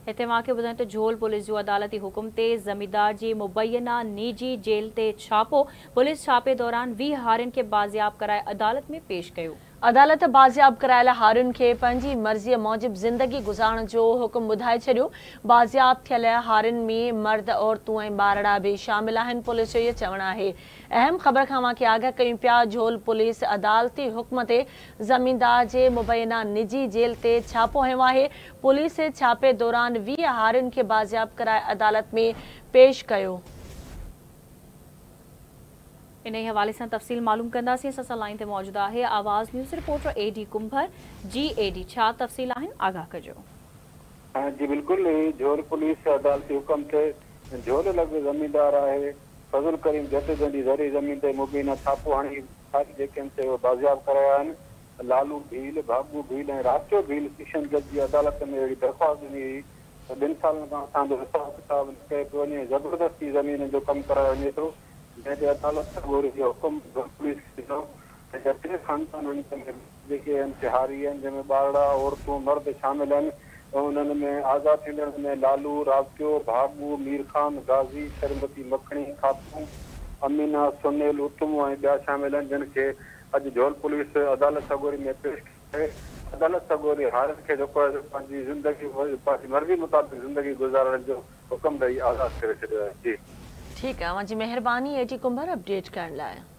हिते मूंखे ॿुधायो त झोल पुलिस जो अदालती हुकुम ते ज़मींदार जी मुबैना निजी जेल ते छापो। पुलिस छापे दौरान 20 हारियुनि खे बाज़ियाब कराए अदालत में पेश कयो। अदालत बाज़ियाब करायल हारियुनि खे पंहिंजी मर्ज़ीअ मूजिब ज़िंदगी गुज़ारण जो हुकुम ॿुधाए छॾियो। बाज़ियाब थियल हारियुनि में मर्द, औरतूं ऐं ॿारड़ा भी शामिल आहिनि। पुलिस जो इहो चवणु आहे। अहम ख़बर खां मूंखे आगाह कयूं पिया। झोल पुलिस अदालती हुक्म ते ज़मींदार जे मुबैना निजी जेल ते छापो हयो आहे। पुलिस छापे दौरान 20 हारियुनि खे बाज़ियाब कराए अदालत में पेश कयो। इन हवाले से तफ़सील मालूम कंदासीं। असां सां लाइन ते मौजूद आहे आवाज़ न्यूज़ रिपोर्टर एडी कुंभर। जी एडी, छा तफ़सील आहिनि, आगाह कजो। जी बिल्कुल, झोल पुलिस अदालती हुकम ते झोल लॻ ज़मींदार आहे फज़ल करीम जदजंदी ज़री ज़मीन ते मुबीना छापो हणी जेके बाज़ियाब कराया आहिनि। लालू भील, बाबू भील ऐं राजो भील सेशन जज जी अदालत में अहिड़ी दरख़्वास्त ॾिनी हुई त 2 सालनि खां असांजो हिसाब किताब न कयो पियो वञे, ज़बरदस्ती ज़मीन जो कमु करायो वञे थो, जंहिंते अदालत जो हुकुम पुलिस ॾिनो ऐं 3 ख़ानदाननि जेके इंतिहारी आहिनि, जंहिंमें ॿारड़ा, औरतूं, मर्द शामिल आहिनि। उन्हनि में आज़ाद थींदड़ में लालू, राजो, भाबू, मीर खान, गाज़ी, शरबती मखणी, खातूं, अमीना, सुनील, उत्तम ऐं ॿिया शामिल आहिनि, जिन खे अॼु झोल पुलिस अदालत सगोरी में पेश करे अदालत सगोरी हारियुनि खे जेको आहे पंहिंजी ज़िंदगी पंहिंजी मर्ज़ी मुताबिक़ ज़िंदगी गुज़ारण जो हुकुम ॾेई आज़ादु करे छॾियो आहे। जी ठीकु आहे, मुंहिंजी महिरबानी एटी कुंभर अपडेट करण लाइ।